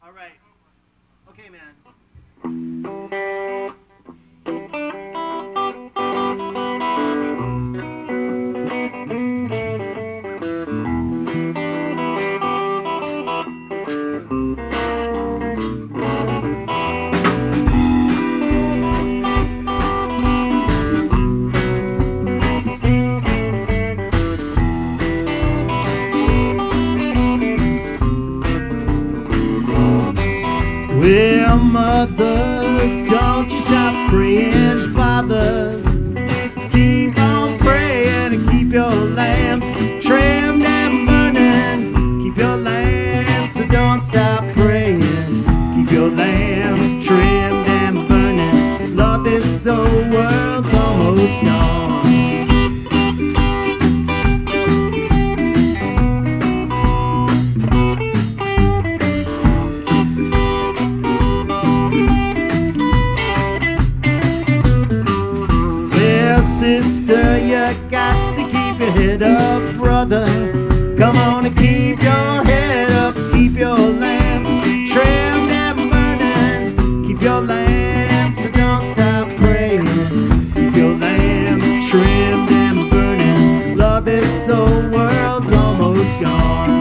All right. Okay, man. Well, mothers, don't you stop praying. Fathers, keep on praying and keep your lamps trimmed and burning. Keep your lamps, so don't stop praying. Keep your lamps trimmed and burning. Lord, this old world's almost gone. Sister, you got to keep your head up, brother. Come on and keep your head up. Keep your lamps trimmed and burning. Keep your lamps, so don't stop praying. Keep your lamps trimmed and burning. Lord, this old world's almost gone.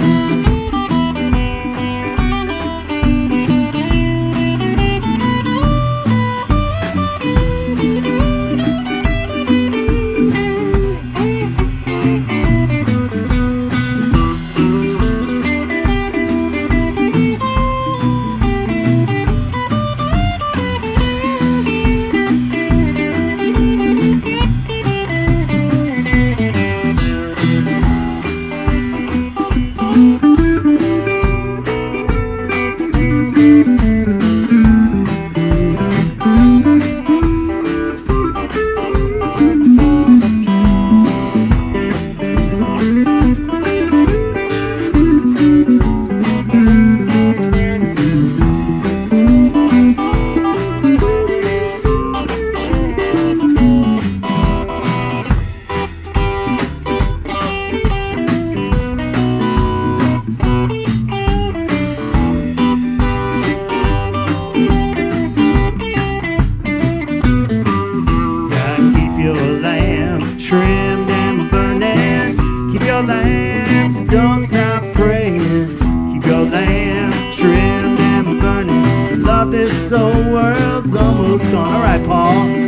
Trimmed and burning. Keep your lamps, don't stop praying. Keep your lamp trimmed and burning. Love, this old world's almost gone. All right, Paul.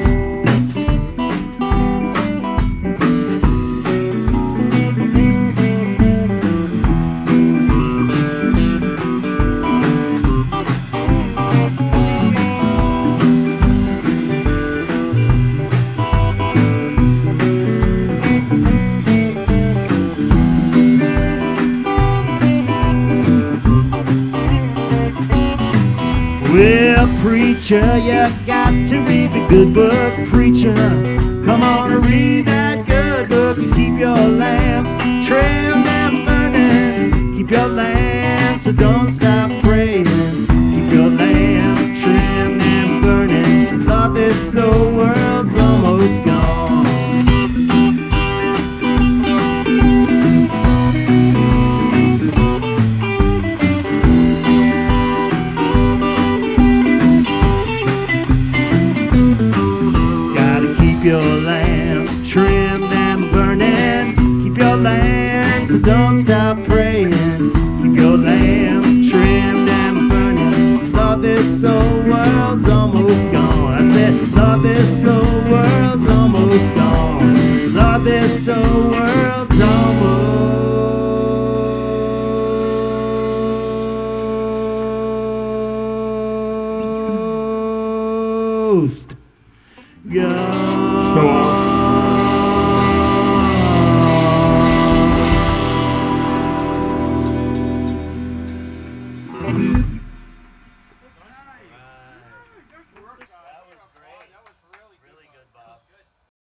Well, preacher, you got to read the good book, preacher. Come on and read that good book and keep your lamps trimmed and burning. Keep your lamps, so don't stop praying. Keep your lamp trimmed and burning. Lord, this old world's almost gone. Keep your lamps trimmed and burning. Keep your lamps, so don't stop praying. Keep your lamps trimmed and burning. Lord, this old world's almost gone. I said, Lord, this old world's almost gone. Lord, this old world's almost gone.